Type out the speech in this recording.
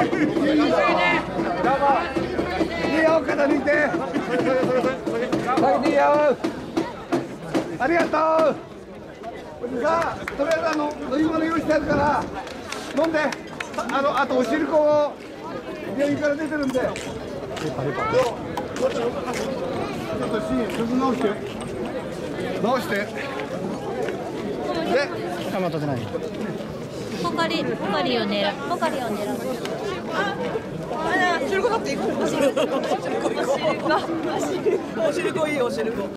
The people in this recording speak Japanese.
いいよ、肩抜いて。下げていいよ。ありがとう。さあ、とりあえず飲み物用意してあるから飲んで。あとお汁粉を病院から出てるんで。ちょっと水直して直して。で、 また出ない。 ポカリを狙う。ポカリを狙う。 お汁粉だっていい。お汁粉いい、お汁粉。